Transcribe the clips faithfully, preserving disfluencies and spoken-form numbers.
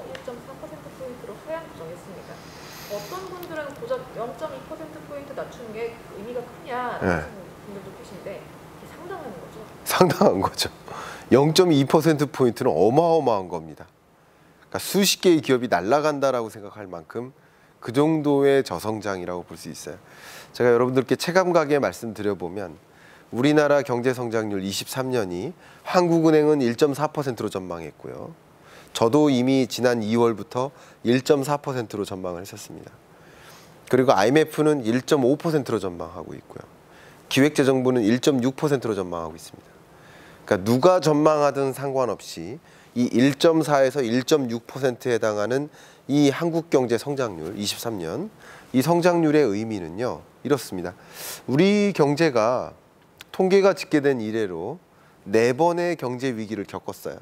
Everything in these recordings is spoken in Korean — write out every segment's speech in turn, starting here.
일 점 사 퍼센트 포인트로 하향 조정했습니다. 어떤 분들은 고작 영 점 이 퍼센트 포인트 낮추는 게 의미가 크냐라는 네. 분들도 계신데 이게 상당한 거죠? 상당한 거죠. 영 점 이 퍼센트 포인트는 어마어마한 겁니다. 그러니까 수십 개의 기업이 날아간다라고 생각할 만큼 그 정도의 저성장이라고 볼 수 있어요. 제가 여러분들께 체감가게 말씀드려보면 우리나라 경제성장률 이십삼 년이 한국은행은 일 점 사 퍼센트로 전망했고요. 저도 이미 지난 이월부터 일 점 사 퍼센트로 전망을 했었습니다. 그리고 아이엠에프는 일 점 오 퍼센트로 전망하고 있고요. 기획재정부는 일 점 육 퍼센트로 전망하고 있습니다. 그러니까 누가 전망하든 상관없이 이 일 점 사에서 일 점 육 퍼센트에 해당하는 이 한국 경제 성장률 이십삼 년, 이 성장률의 의미는요, 이렇습니다. 우리 경제가 통계가 집계된 이래로 네 번의 경제 위기를 겪었어요.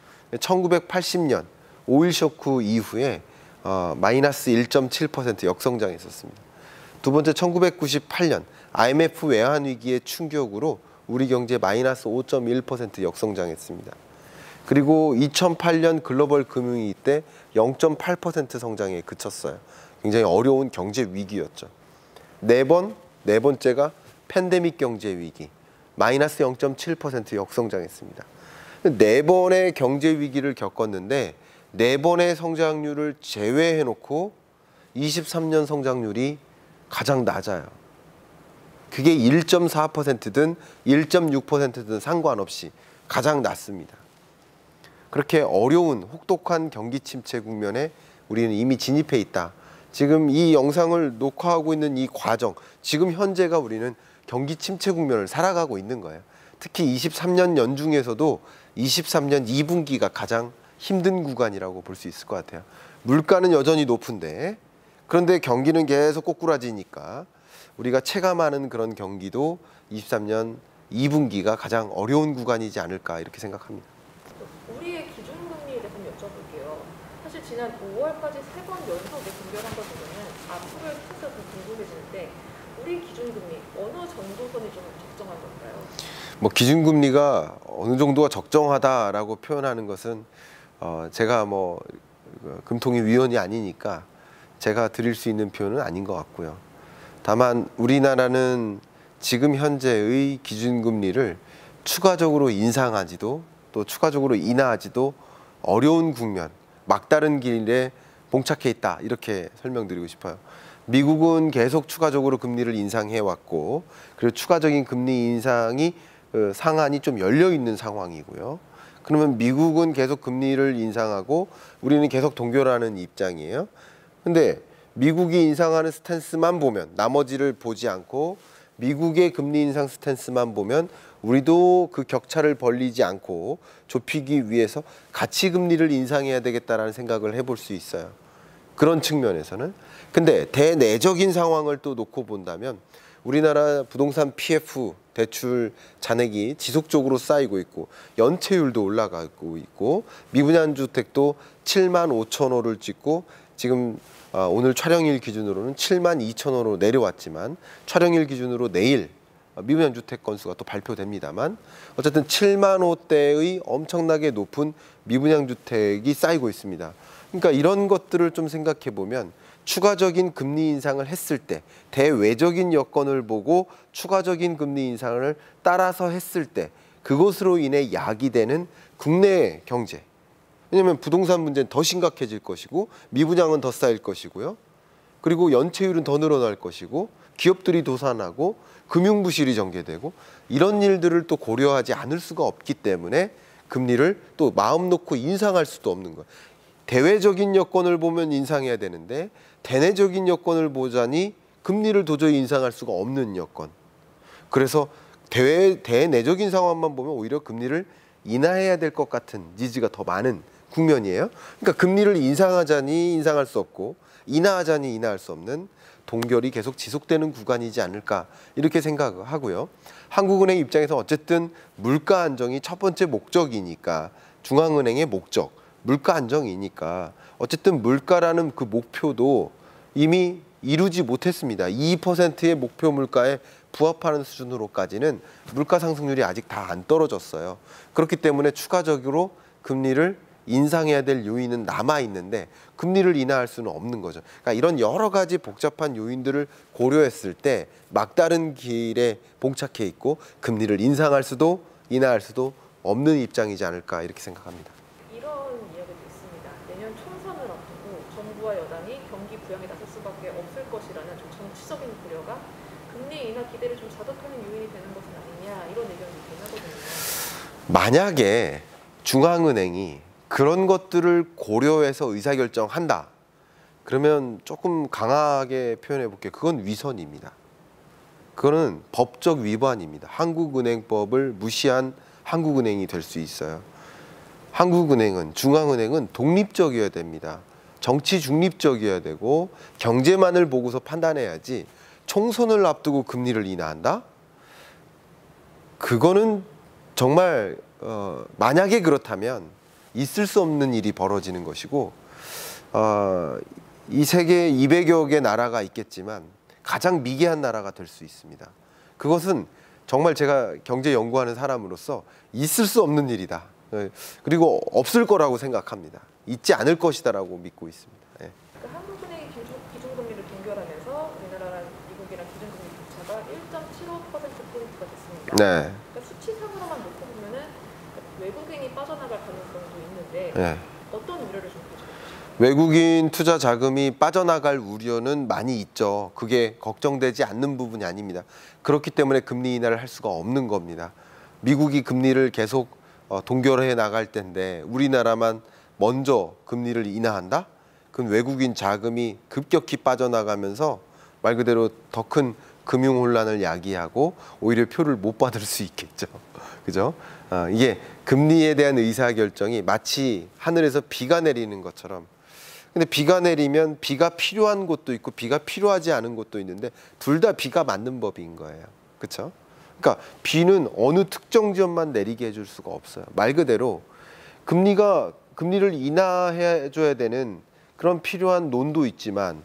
천구백팔십 년 오일 쇼크 이후에 어, 마이너스 일 점 칠 퍼센트 역성장했었습니다. 두 번째 천구백구십팔 년 아이엠에프 외환 위기의 충격으로 우리 경제 마이너스 오 점 일 퍼센트 역성장했습니다. 그리고 이천팔 년 글로벌 금융위기 때 영 점 팔 퍼센트 성장에 그쳤어요. 굉장히 어려운 경제 위기였죠. 네 번, 네 번째가 팬데믹 경제 위기, 마이너스 영 점 칠 퍼센트 역성장했습니다. 네 번의 경제 위기를 겪었는데 네 번의 성장률을 제외해놓고 이십삼 년 성장률이 가장 낮아요. 그게 일 점 사 퍼센트든 일 점 육 퍼센트든 상관없이 가장 낮습니다. 그렇게 어려운 혹독한 경기 침체 국면에 우리는 이미 진입해 있다. 지금 이 영상을 녹화하고 있는 이 과정, 지금 현재가 우리는 경기 침체 국면을 살아가고 있는 거예요. 특히 이십삼 년 연중에서도 이십삼 년 이 분기가 가장 힘든 구간이라고 볼 수 있을 것 같아요. 물가는 여전히 높은데 그런데 경기는 계속 꼬꾸라지니까 우리가 체감하는 그런 경기도 이십삼 년 이 분기가 가장 어려운 구간이지 않을까 이렇게 생각합니다. 우리의 기준금리에 대해서 여쭤볼게요. 사실 지난 오월까지 세 번 연속에 동결한 걸 보면 앞으로의 추세가 좀 궁금해지는데 우리 기준금리 어느 정도선이 좀 적정한 걸까요? 뭐 기준금리가 어느 정도가 적정하다라고 표현하는 것은 어 제가 뭐 금통위 위원이 아니니까 제가 드릴 수 있는 표현은 아닌 것 같고요. 다만 우리나라는 지금 현재의 기준금리를 추가적으로 인상하지도 또 추가적으로 인하하지도 어려운 국면, 막다른 길에 봉착해 있다 이렇게 설명드리고 싶어요. 미국은 계속 추가적으로 금리를 인상해 왔고 그리고 추가적인 금리 인상이 그 상한이 좀 열려 있는 상황이고요. 그러면 미국은 계속 금리를 인상하고 우리는 계속 동결하는 입장이에요. 근데 미국이 인상하는 스탠스만 보면 나머지를 보지 않고 미국의 금리 인상 스탠스만 보면 우리도 그 격차를 벌리지 않고 좁히기 위해서 같이 금리를 인상해야 되겠다라는 생각을 해볼 수 있어요. 그런 측면에서는. 근데 대내적인 상황을 또 놓고 본다면 우리나라 부동산 피에프 대출 잔액이 지속적으로 쌓이고 있고 연체율도 올라가고 있고 미분양 주택도 칠만 오천 호를 찍고 지금 오늘 촬영일 기준으로는 칠만 이천 호로 내려왔지만 촬영일 기준으로 내일 미분양 주택 건수가 또 발표됩니다만 어쨌든 칠만 호대의 엄청나게 높은 미분양 주택이 쌓이고 있습니다. 그러니까 이런 것들을 좀 생각해 보면 추가적인 금리 인상을 했을 때 대외적인 여건을 보고 추가적인 금리 인상을 따라서 했을 때 그것으로 인해 야기되는 국내 경제, 왜냐하면 부동산 문제는 더 심각해질 것이고 미분양은 더 쌓일 것이고요. 그리고 연체율은 더 늘어날 것이고 기업들이 도산하고 금융부실이 전개되고 이런 일들을 또 고려하지 않을 수가 없기 때문에 금리를 또 마음 놓고 인상할 수도 없는 거예요. 대외적인 여건을 보면 인상해야 되는데 대내적인 여건을 보자니 금리를 도저히 인상할 수가 없는 여건. 그래서 대외, 대내적인 상황만 보면 오히려 금리를 인하해야 될 것 같은 니즈가 더 많은 국면이에요. 그러니까 금리를 인상하자니 인상할 수 없고 인하하자니 인하할 수 없는 동결이 계속 지속되는 구간이지 않을까 이렇게 생각하고요. 한국은행 입장에서 어쨌든 물가 안정이 첫 번째 목적이니까 중앙은행의 목적, 물가 안정이니까 어쨌든 물가라는 그 목표도 이미 이루지 못했습니다. 이 퍼센트의 목표 물가에 부합하는 수준으로까지는 물가 상승률이 아직 다 안 떨어졌어요. 그렇기 때문에 추가적으로 금리를 인상해야 될 요인은 남아 있는데 금리를 인하할 수는 없는 거죠. 그러니까 이런 여러 가지 복잡한 요인들을 고려했을 때 막다른 길에 봉착해 있고 금리를 인상할 수도 인하할 수도 없는 입장이지 않을까 이렇게 생각합니다. 이런 이야기도 있습니다. 내년 총선을 앞두고 정부와 여당이 경기 부양에 나설 수밖에 없을 것이라는 좀 정치적인 고려가 금리 인하 기대를 좀 자극하는 요인이 되는 것은 아니냐 이런 의견이 있긴 하거든요. 만약에 중앙은행이 그런 것들을 고려해서 의사결정한다. 그러면 조금 강하게 표현해 볼게요. 그건 위선입니다. 그거는 법적 위반입니다. 한국은행법을 무시한 한국은행이 될 수 있어요. 한국은행은, 중앙은행은 독립적이어야 됩니다. 정치 중립적이어야 되고 경제만을 보고서 판단해야지 총선을 앞두고 금리를 인하한다? 그거는 정말 어, 만약에 그렇다면 있을 수 없는 일이 벌어지는 것이고 어, 이 세계에 이백여 개 나라가 있겠지만 가장 미개한 나라가 될 수 있습니다. 그것은 정말 제가 경제 연구하는 사람으로서 있을 수 없는 일이다. 그리고 없을 거라고 생각합니다. 있지 않을 것이다라고 믿고 있습니다. 예. 그러니까 한국은행이 기준, 기준금리를 동결하면서 우리나라랑 미국이랑 기준금리 격차가 일 점 칠오 퍼센트 포인트가 됐습니다. 네. 그러니까 수치상으로만 놓고 보면은 외국인이 빠져나갈 가능성도 있는데 네. 어떤 우려를 좀 가지고 계십니까? 외국인 투자 자금이 빠져나갈 우려는 많이 있죠. 그게 걱정되지 않는 부분이 아닙니다. 그렇기 때문에 금리 인하를 할 수가 없는 겁니다. 미국이 금리를 계속 동결해 나갈 텐데 우리나라만 먼저 금리를 인하한다? 그럼 외국인 자금이 급격히 빠져나가면서 말 그대로 더 큰 금융 혼란을 야기하고 오히려 표를 못 받을 수 있겠죠. 그죠? 어, 이게 금리에 대한 의사결정이 마치 하늘에서 비가 내리는 것처럼 근데 비가 내리면 비가 필요한 곳도 있고 비가 필요하지 않은 곳도 있는데 둘 다 비가 맞는 법인 거예요. 그렇죠? 그러니까 비는 어느 특정 지역만 내리게 해줄 수가 없어요. 말 그대로 금리가 금리를 인하해 줘야 되는 그런 필요한 논도 있지만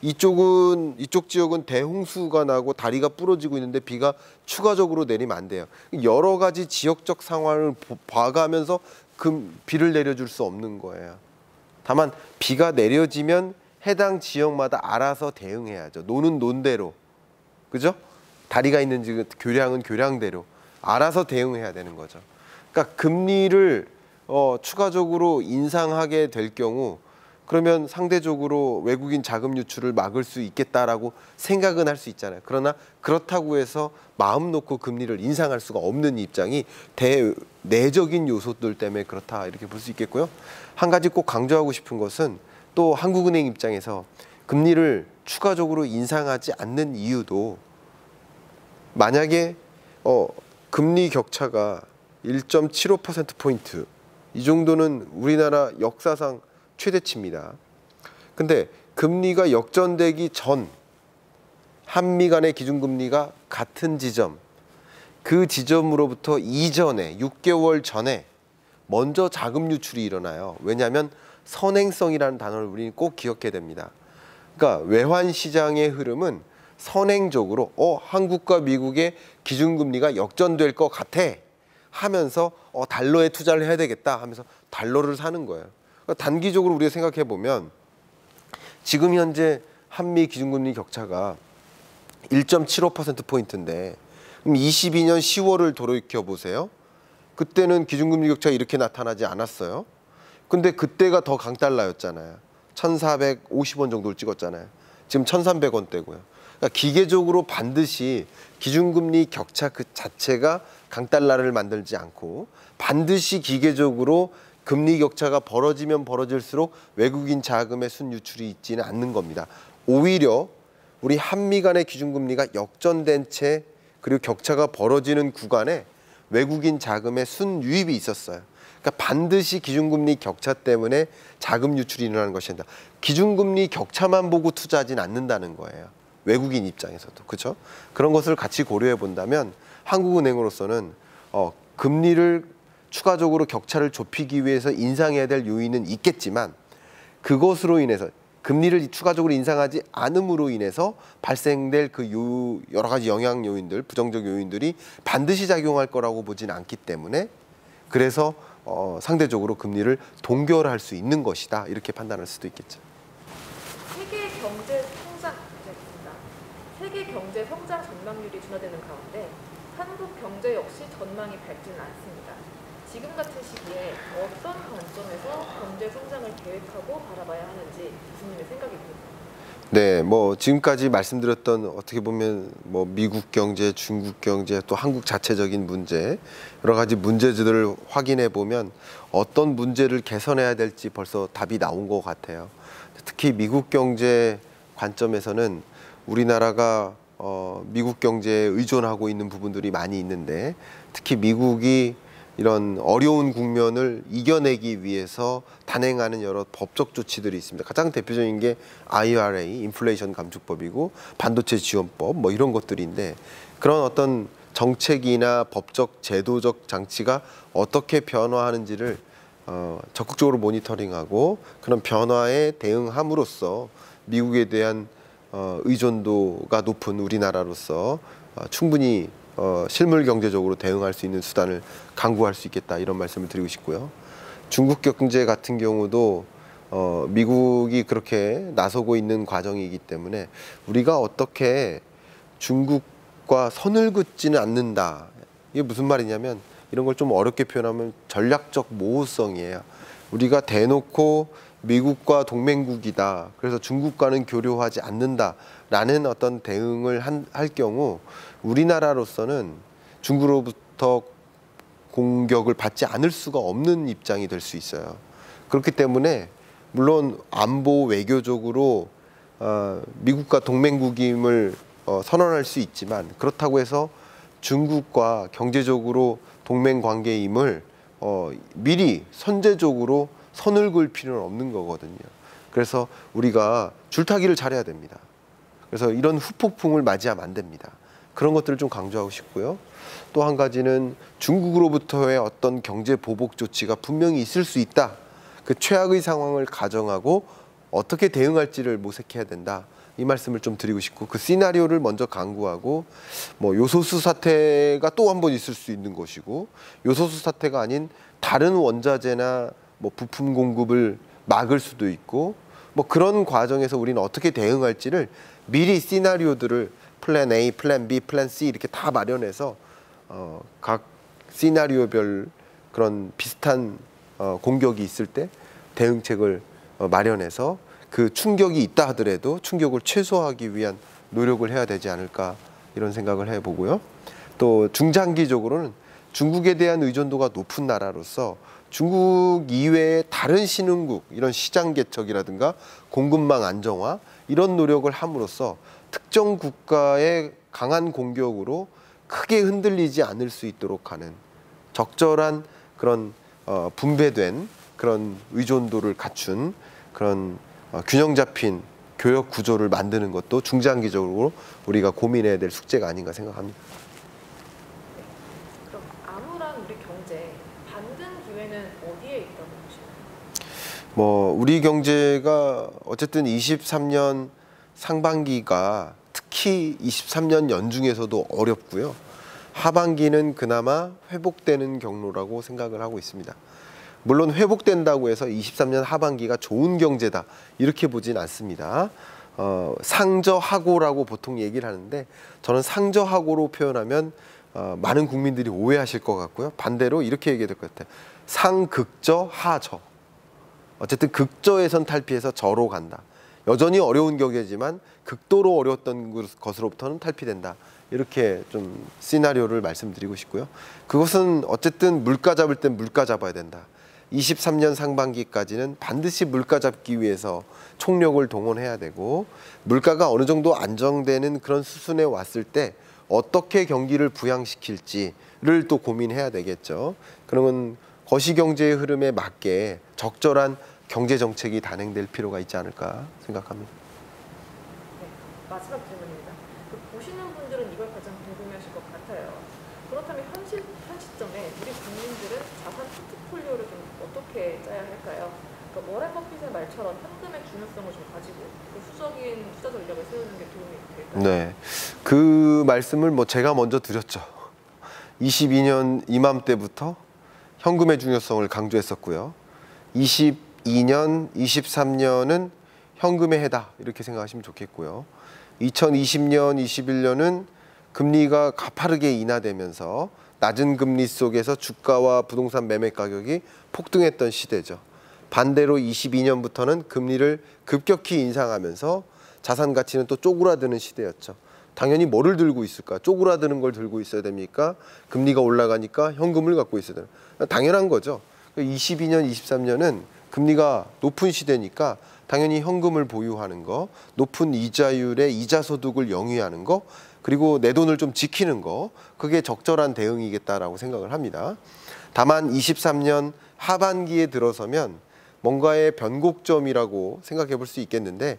이쪽은 이쪽 지역은 대홍수가 나고 다리가 부러지고 있는데 비가 추가적으로 내리면 안 돼요. 여러 가지 지역적 상황을 봐가면서 금 비를 내려줄 수 없는 거예요. 다만 비가 내려지면 해당 지역마다 알아서 대응해야죠. 노는 논대로, 그죠? 다리가 있는 지금 교량은 교량대로 알아서 대응해야 되는 거죠. 그러니까 금리를 어, 추가적으로 인상하게 될 경우 그러면 상대적으로 외국인 자금 유출을 막을 수 있겠다라고 생각은 할 수 있잖아요. 그러나 그렇다고 해서 마음 놓고 금리를 인상할 수가 없는 입장이 대내적인 요소들 때문에 그렇다 이렇게 볼 수 있겠고요. 한 가지 꼭 강조하고 싶은 것은 또 한국은행 입장에서 금리를 추가적으로 인상하지 않는 이유도 만약에 어, 금리 격차가 일 점 칠오 퍼센트 포인트 이 정도는 우리나라 역사상 최대치입니다. 근데 금리가 역전되기 전 한미 간의 기준금리가 같은 지점, 그 지점으로부터 이전에 육 개월 전에 먼저 자금 유출이 일어나요. 왜냐하면 선행성이라는 단어를 우리는 꼭 기억해야 됩니다. 그러니까 외환 시장의 흐름은 선행적으로 어 한국과 미국의 기준금리가 역전될 것 같아 하면서 어 달러에 투자를 해야 되겠다 하면서 달러를 사는 거예요. 그러니까 단기적으로 우리가 생각해 보면 지금 현재 한미 기준금리 격차가 일 점 칠오 퍼센트 포인트인데 그럼 이십이 년 시월을 돌이켜 보세요. 그때는 기준금리 격차가 이렇게 나타나지 않았어요. 근데 그때가 더 강달러였잖아요. 천사백오십 원 정도를 찍었잖아요. 지금 천삼백 원대고요. 그러니까 기계적으로 반드시 기준금리 격차 그 자체가 강달러를 만들지 않고 반드시 기계적으로 금리 격차가 벌어지면 벌어질수록 외국인 자금의 순유출이 있지는 않는 겁니다. 오히려 우리 한미 간의 기준금리가 역전된 채 그리고 격차가 벌어지는 구간에 외국인 자금의 순유입이 있었어요. 그러니까 반드시 기준금리 격차 때문에 자금 유출이 일어나는 것이 아니라 기준금리 격차만 보고 투자하지는 않는다는 거예요. 외국인 입장에서도. 그렇죠? 그런 것을 같이 고려해 본다면 한국은행으로서는 어, 금리를 추가적으로 격차를 좁히기 위해서 인상해야 될 요인은 있겠지만 그것으로 인해서 금리를 추가적으로 인상하지 않음으로 인해서 발생될 그 요, 여러 가지 영향 요인들, 부정적 요인들이 반드시 작용할 거라고 보지는 않기 때문에 그래서 어, 상대적으로 금리를 동결할 수 있는 것이다. 이렇게 판단할 수도 있겠죠. 세계 경제 성장 문제입니다. 세계 경제 성장 전망률이 둔화되는 가운데 한국 경제 역시 전망이 밝지는 않습니다. 지금 같은 시기에 어떤 관점에서 경제 성장을 계획하고 바라봐야 하는지 교수님의 생각이 듭니다. 네, 뭐 지금까지 말씀드렸던 어떻게 보면 뭐 미국 경제, 중국 경제, 또 한국 자체적인 문제 여러 가지 문제들을 확인해 보면 어떤 문제를 개선해야 될지 벌써 답이 나온 것 같아요. 특히 미국 경제 관점에서는 우리나라가 어, 미국 경제에 의존하고 있는 부분들이 많이 있는데 특히 미국이 이런 어려운 국면을 이겨내기 위해서 단행하는 여러 법적 조치들이 있습니다. 가장 대표적인 게 아이알에이, 인플레이션 감축법이고 반도체 지원법 뭐 이런 것들인데 그런 어떤 정책이나 법적 제도적 장치가 어떻게 변화하는지를 어, 적극적으로 모니터링하고 그런 변화에 대응함으로써 미국에 대한 어, 의존도가 높은 우리나라로서 어, 충분히 어, 실물 경제적으로 대응할 수 있는 수단을 강구할 수 있겠다 이런 말씀을 드리고 싶고요. 중국 경제 같은 경우도 어, 미국이 그렇게 나서고 있는 과정이기 때문에 우리가 어떻게 중국과 선을 긋지는 않는다. 이게 무슨 말이냐면 이런 걸 좀 어렵게 표현하면 전략적 모호성이에요. 우리가 대놓고 미국과 동맹국이다. 그래서 중국과는 교류하지 않는다라는 어떤 대응을 한, 할 경우 우리나라로서는 중국으로부터 공격을 받지 않을 수가 없는 입장이 될 수 있어요. 그렇기 때문에 물론 안보 외교적으로 어, 미국과 동맹국임을 어, 선언할 수 있지만 그렇다고 해서 중국과 경제적으로 동맹 관계임을 어, 미리 선제적으로 선을 그을 필요는 없는 거거든요. 그래서 우리가 줄타기를 잘해야 됩니다. 그래서 이런 후폭풍을 맞이하면 안 됩니다. 그런 것들을 좀 강조하고 싶고요. 또 한 가지는 중국으로부터의 어떤 경제 보복 조치가 분명히 있을 수 있다. 그 최악의 상황을 가정하고 어떻게 대응할지를 모색해야 된다. 이 말씀을 좀 드리고 싶고 그 시나리오를 먼저 강구하고 뭐 요소수 사태가 또 한 번 있을 수 있는 것이고 요소수 사태가 아닌 다른 원자재나 뭐 부품 공급을 막을 수도 있고 뭐 그런 과정에서 우리는 어떻게 대응할지를 미리 시나리오들을 플랜 A, 플랜 B, 플랜 C 이렇게 다 마련해서 어, 각 시나리오별 그런 비슷한 어, 공격이 있을 때 대응책을 어, 마련해서 그 충격이 있다 하더라도 충격을 최소화하기 위한 노력을 해야 되지 않을까 이런 생각을 해보고요. 또 중장기적으로는 중국에 대한 의존도가 높은 나라로서 중국 이외의 다른 신흥국 이런 시장 개척이라든가 공급망 안정화 이런 노력을 함으로써 특정 국가의 강한 공격으로 크게 흔들리지 않을 수 있도록 하는 적절한 그런 어, 분배된 그런 의존도를 갖춘 그런 어, 균형 잡힌 교역 구조를 만드는 것도 중장기적으로 우리가 고민해야 될 숙제가 아닌가 생각합니다. 네. 그럼 암울한 우리 경제 반등 기회는 어디에 있다고 보시나요? 뭐 우리 경제가 어쨌든 이십삼 년 상반기가 특히 이십삼 년 연중에서도 어렵고요. 하반기는 그나마 회복되는 경로라고 생각을 하고 있습니다. 물론 회복된다고 해서 이십삼 년 하반기가 좋은 경제다 이렇게 보진 않습니다. 어, 상저하고라고 보통 얘기를 하는데 저는 상저하고로 표현하면 어, 많은 국민들이 오해하실 것 같고요. 반대로 이렇게 얘기해야 될 것 같아요. 상극저, 하저. 어쨌든 극저에선 탈피해서 저로 간다. 여전히 어려운 경제지만 극도로 어려웠던 것으로부터는 탈피된다. 이렇게 좀 시나리오를 말씀드리고 싶고요. 그것은 어쨌든 물가 잡을 땐 물가 잡아야 된다. 이십삼 년 상반기까지는 반드시 물가 잡기 위해서 총력을 동원해야 되고 물가가 어느 정도 안정되는 그런 수순에 왔을 때 어떻게 경기를 부양시킬지를 또 고민해야 되겠죠. 그러면 거시경제의 흐름에 맞게 적절한 경제정책이 단행될 필요가 있지 않을까 생각합니다. 네, 마지막 질문입니다. 그 보시는 분들은 이걸 가장 궁금해하실 것 같아요. 그렇다면 현, 시, 현 시점에 우리 국민들은 자산 포트폴리오를 좀 어떻게 짜야 할까요? 그러니까 워렌 버핏의 말처럼 현금의 중요성을 좀 가지고 그 수적인 투자 전략을 세우는 게 도움이 될까요? 네, 그 말씀을 뭐 제가 먼저 드렸죠. 이십이 년 이맘때부터 현금의 중요성을 강조했었고요. 이십이 년, 이십삼 년은 현금의 해다 이렇게 생각하시면 좋겠고요. 이천이십 년, 이십일 년은 금리가 가파르게 인하되면서 낮은 금리 속에서 주가와 부동산 매매 가격이 폭등했던 시대죠. 반대로 이십이 년부터는 금리를 급격히 인상하면서 자산 가치는 또 쪼그라드는 시대였죠. 당연히 뭐를 들고 있을까? 쪼그라드는 걸 들고 있어야 됩니까? 금리가 올라가니까 현금을 갖고 있어야 되나? 당연한 거죠. 이십이 년, 이십삼 년은 금리가 높은 시대니까 당연히 현금을 보유하는 거, 높은 이자율의 이자 소득을 영위하는 거, 그리고 내 돈을 좀 지키는 거, 그게 적절한 대응이겠다라고 생각을 합니다. 다만 이십삼 년 하반기에 들어서면 뭔가의 변곡점이라고 생각해 볼 수 있겠는데,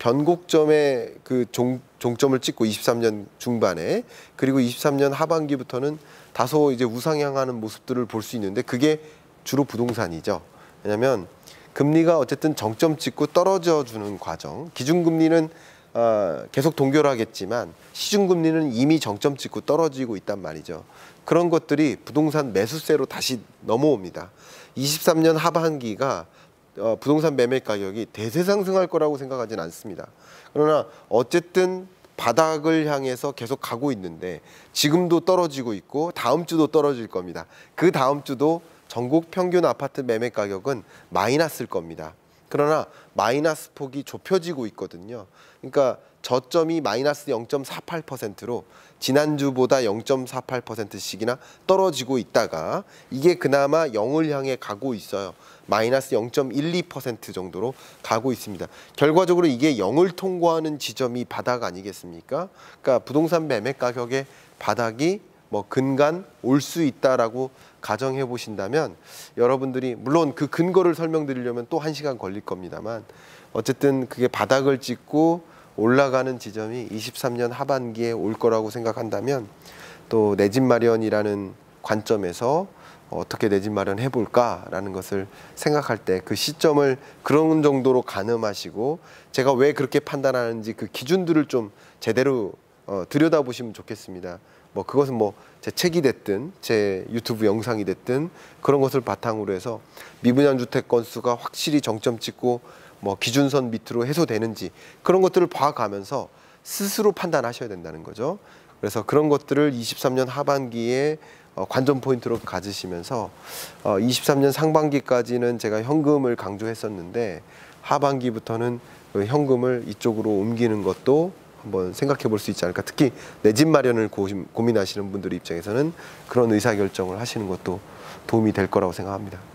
변곡점의 그 종, 종점을 찍고 이십삼 년 중반에, 그리고 이십삼 년 하반기부터는 다소 이제 우상향하는 모습들을 볼 수 있는데, 그게 주로 부동산이죠. 왜냐하면 금리가 어쨌든 정점 찍고 떨어져 주는 과정, 기준금리는 어, 계속 동결하겠지만 시중금리는 이미 정점 찍고 떨어지고 있단 말이죠. 그런 것들이 부동산 매수세로 다시 넘어옵니다. 이십삼 년 하반기가 어, 부동산 매매 가격이 대세 상승할 거라고 생각하지는 않습니다. 그러나 어쨌든 바닥을 향해서 계속 가고 있는데 지금도 떨어지고 있고 다음 주도 떨어질 겁니다. 그 다음 주도 전국 평균 아파트 매매 가격은 마이너스일 겁니다. 그러나 마이너스 폭이 좁혀지고 있거든요. 그러니까 저점이 마이너스 영 점 사팔 퍼센트로 지난주보다 영 점 사팔 퍼센트씩이나 떨어지고 있다가 이게 그나마 영을 향해 가고 있어요. 마이너스 영 점 일이 퍼센트 정도로 가고 있습니다. 결과적으로 이게 영을 통과하는 지점이 바닥 아니겠습니까? 그러니까 부동산 매매 가격의 바닥이 뭐 근간 올 수 있다라고 가정해 보신다면 여러분들이 물론 그 근거를 설명드리려면 또 한 시간 걸릴 겁니다만 어쨌든 그게 바닥을 찍고 올라가는 지점이 이십삼 년 하반기에 올 거라고 생각한다면 또 내 집 마련이라는 관점에서 어떻게 내 집 마련 해볼까라는 것을 생각할 때 그 시점을 그런 정도로 가늠하시고 제가 왜 그렇게 판단하는지 그 기준들을 좀 제대로 어, 들여다보시면 좋겠습니다. 뭐 그것은 뭐 제 책이 됐든 제 유튜브 영상이 됐든 그런 것을 바탕으로 해서 미분양 주택 건수가 확실히 정점 찍고 뭐 기준선 밑으로 해소되는지 그런 것들을 봐가면서 스스로 판단하셔야 된다는 거죠. 그래서 그런 것들을 이십삼 년 하반기에 어, 관전 포인트로 가지시면서 어, 이십삼 년 상반기까지는 제가 현금을 강조했었는데 하반기부터는 그 현금을 이쪽으로 옮기는 것도 한번 생각해 볼 수 있지 않을까. 특히 내 집 마련을 고민, 고민하시는 분들 입장에서는 그런 의사결정을 하시는 것도 도움이 될 거라고 생각합니다.